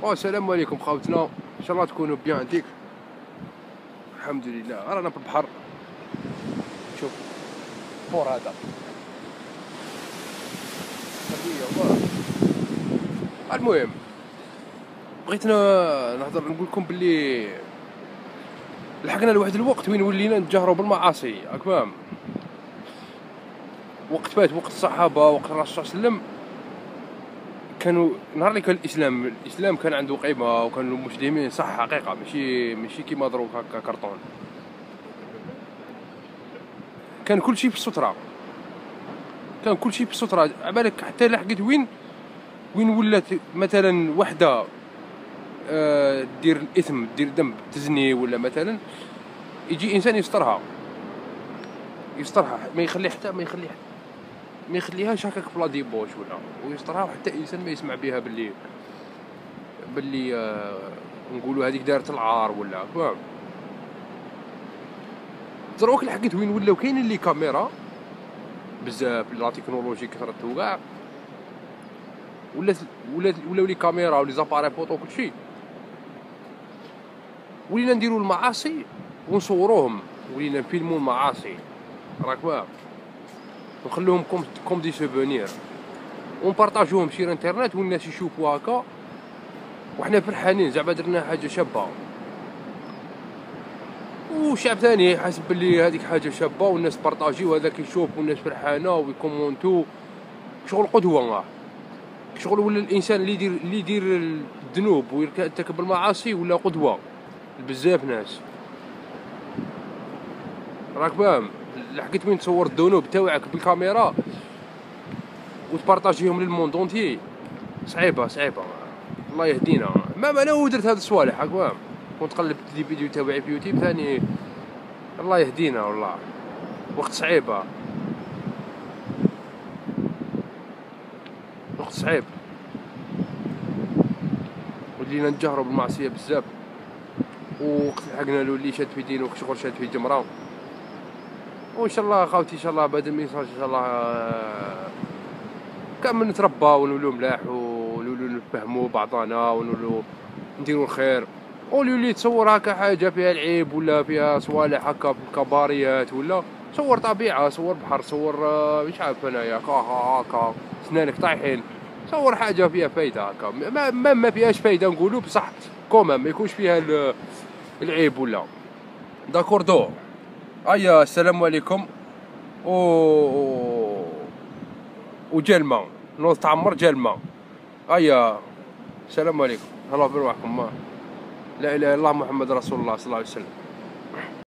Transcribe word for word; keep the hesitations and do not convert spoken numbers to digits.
والسلام عليكم خاوتنا، ان شاء الله تكونوا بيان عندك. الحمد لله رانا في البحر. شوف فور هذا المهم بغيت نهضر نقول لكم باللي لحقنا لواحد الوقت وين ولينا نتجاهروا بالمعاصي، راك فاهم؟ وقت فات وقت الصحابه، وقت الرسول صلى الله عليه وسلم، كانوا نهار اللي كان الاسلام الاسلام كان عنده قيمه، وكانوا المسلمين صح حقيقه، ماشي ماشي كيما دروك هكا كرتون. كان كل شيء في الستره، كان كل شيء في الستره. عبالك حتى لحقت وين وين ولات مثلا وحده آه دير الاثم، دير ذنب، تزني ولا مثلا، يجي انسان يسترها يسترها ما يخلي حتى ما يخلي ما يخليهاش هكاك بلا ديبوش ولا، ويسترها حتى انسان ما يسمع بها باللي باللي آه نقولوا هذيك دارت العار ولا، فاهم؟ دروك لحقت وين ولاو كاينين لي كاميرا بزاف، لا تكنولوجي كثرت وكاع، ولات ولات ولاو لي كاميرا ولي زاباري فوطو كلشي، ولينا نديرو المعاصي ونصوروهم، ولينا نفيلمو المعاصي، راك فاهم؟ ونخلوهم كوم كوم دي سوفونير، ونبارطاجوهم سير انترنت والناس يشوفوا هكا، وحنا فرحانين زعما درنا حاجه شابه، وشعب ثاني حاسب بلي هذيك حاجه شابه، والناس بارطاجيو هذاك يشوف والناس فرحانه ويكومونتو. شغل قدوه، شغل ولا الانسان اللي يدير اللي يدير الذنوب ويرتكب المعاصي ولا قدوه بزاف ناس، راك فاهم؟ لحقت وين تصور الذنوب تاوعك بالكاميرا وتبارطاجيهم للموند اونتيي، صعيبه صعيبه. الله يهدينا. ما انا ودرت هاد الصوالح، راك فاهم؟ كنت قلبت لي فيديو تاوعي في يوتيوب ثاني. الله يهدينا والله، وقت صعيبه، وقت صعيب، ولينا نتجاهروا بالمعصيه بزاف، ووقت لحقنا له اللي شاد في دينه شغل شاد في جمره. وان شاء الله خاوتي، ان شاء الله بعد الميساج ان شاء الله كامل نتربى ونولو ملاح، ونولو نفهموا بعضنا، ونولو نديروا الخير. ولي تصور هكا حاجه فيها العيب ولا فيها صوالح هكا في الكباريات، ولا صور طبيعه، صور بحر، صور مش عارف انايا هكا هكا سنانك طايحين، صور حاجه فيها فايده هكا، ما, ما, ما فيهاش فايده نقولوا بصح كوما ما يكونش فيها العيب ولا. داكور دو. ايا السلام عليكم. و وجا الماء نوض تعمر جا الماء. ايا السلام عليكم. الله يبارك معكم. لا اله الا الله محمد رسول الله صلى الله عليه وسلم.